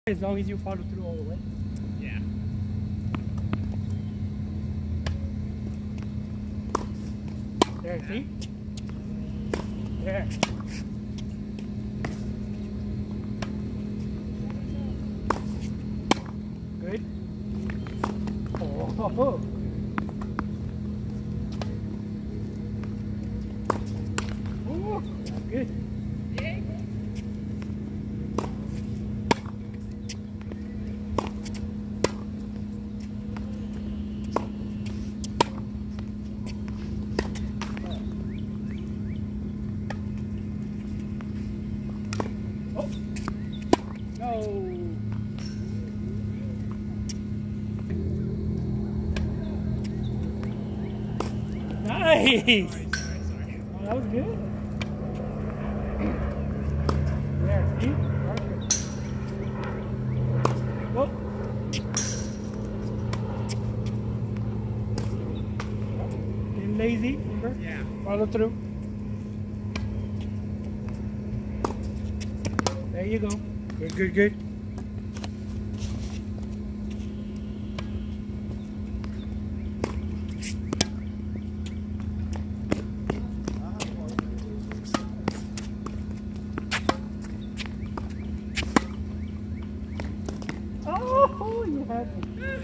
As long as you follow through all the way. Yeah. There, see? There. Good. Oh. Oh, good. Oh. No. Nice. Sorry. Oh, that was good. There, see? Perfect. Whoa. Being lazy, remember? Yeah. Follow through. There you go. Good, good, good. Oh, you had me.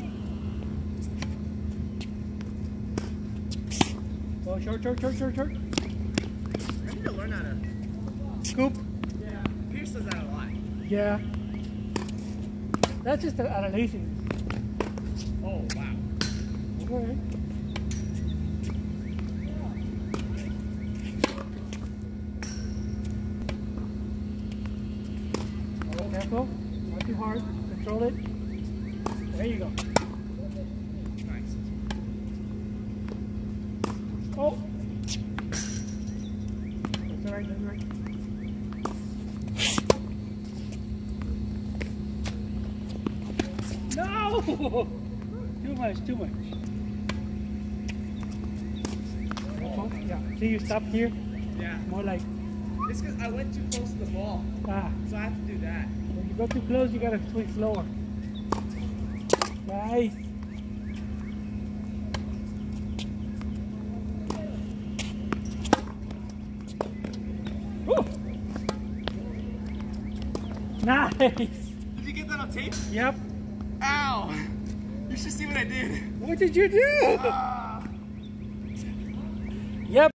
Oh, short. I need to learn how to Scoop. Yeah. Pierce does that a lot. Yeah. That's just out of laziness. Oh wow. Alright. Oh, careful. Not too hard. Control it. There you go. Nice. Oh! That's alright, that's alright. No! Too much, too much. Oh, yeah. See, you stop here. Yeah. More like, It's because I went too close to the ball, so I have to do that. when you go too close, you gotta swing slower. Nice. Woo. Nice. Did you get that on tape? Yep. Ow! You should see what I did. What did you do? Ah. Yep.